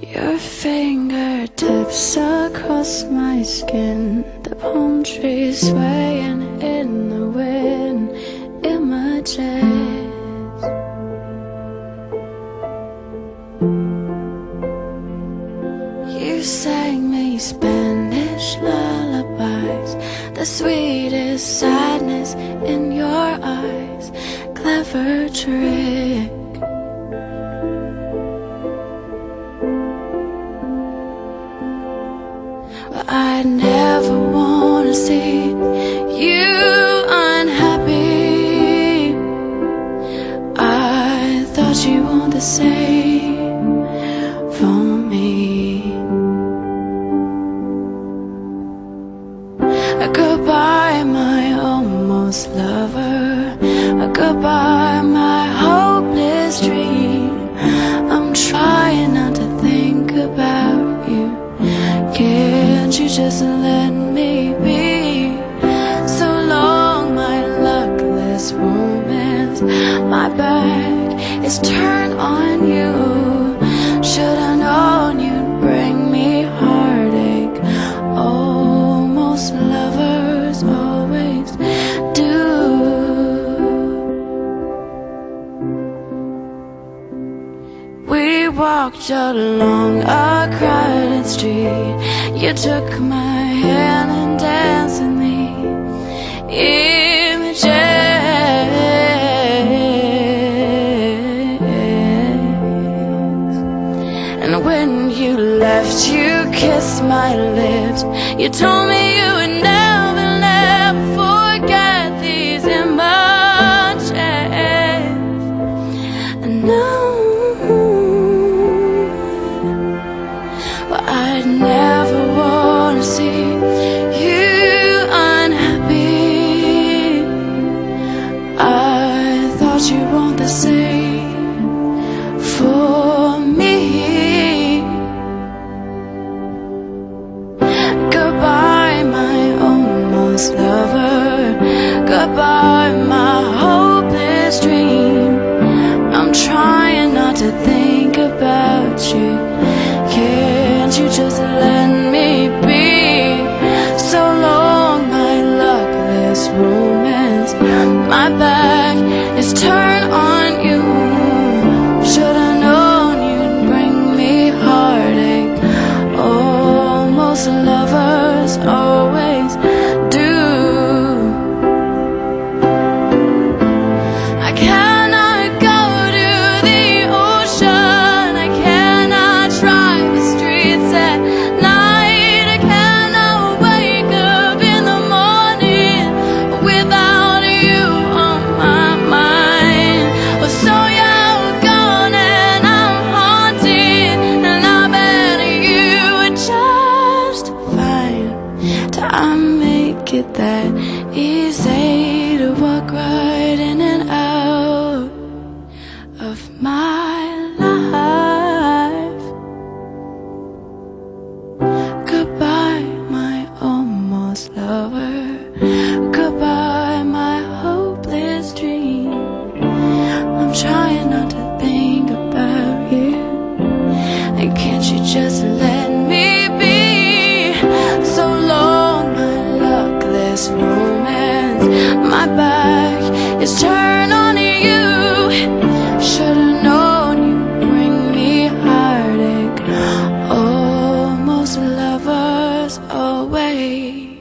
Your fingertips across my skin, the palm trees swaying in the wind, images. You sang me Spanish lullabies, the sweetest sadness in your eyes, clever trick. But I'd never wanna see you unhappy. I thought you wanted the same for me. Goodbye, my almost lover. Goodbye, my hopeless dream. I'm trying not to think about you. Can't you just let me be? So long, my luckless romance. My back is turned on you. Should've known you'd bring me heartache. Almost lovers always do. We walked out along a crowded street. You took my hand and danced in the images. And when you left, you kissed my lips. You told me you would never, never forget these images. And now I'd never wanna see you unhappy. I thought you'd want the same for me. Goodbye, my almost lover. Goodbye, my hopeless dream. I'm trying not to think about you. Can't you just let me be? So long, my luckless romance. My back is turned on you. Should've known you'd bring me heartache. Almost lovers always do. I cannot go to the ocean. I cannot drive the streets at night. I cannot wake up in the morning without you on my mind. Well, so you're gone and I'm haunted, and I bet you would just fine. I make it that easy to walk right in and out of my life. Goodbye, my almost lover. Goodbye, my hopeless dream. I'm trying not to think about you. And can't you just let me be? So long, my luckless romance. My back is turned on you. Should've known you'd bring me heartache. Almost lovers always